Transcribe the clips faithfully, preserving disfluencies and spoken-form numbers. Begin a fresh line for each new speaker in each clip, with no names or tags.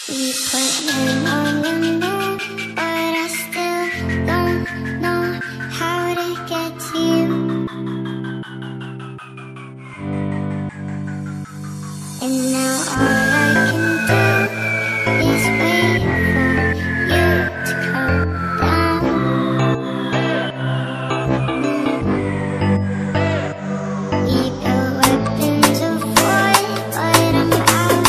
We put name on the map, but I still don't know how to get to you. And now all I can do is wait for you to come down. We built weapons of war, but I'm out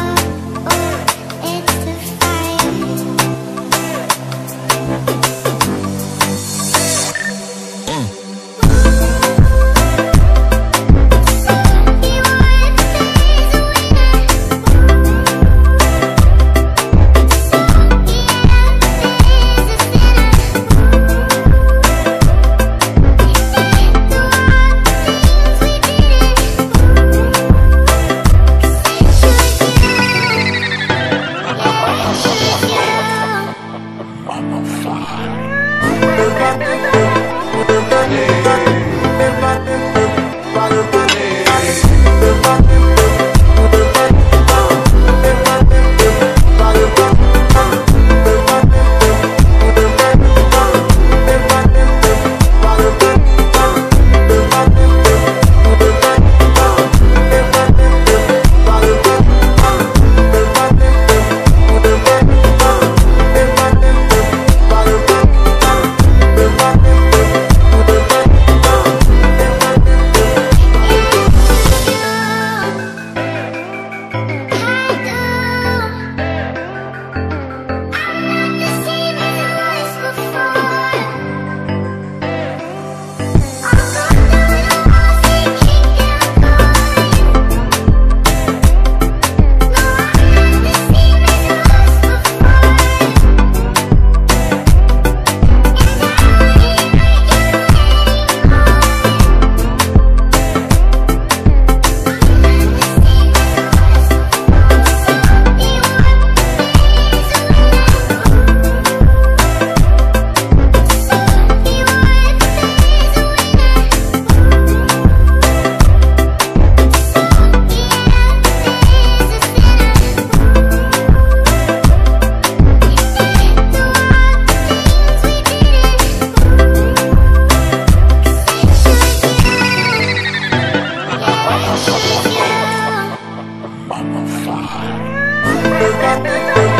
of war. It's the fire.
I'm on fire.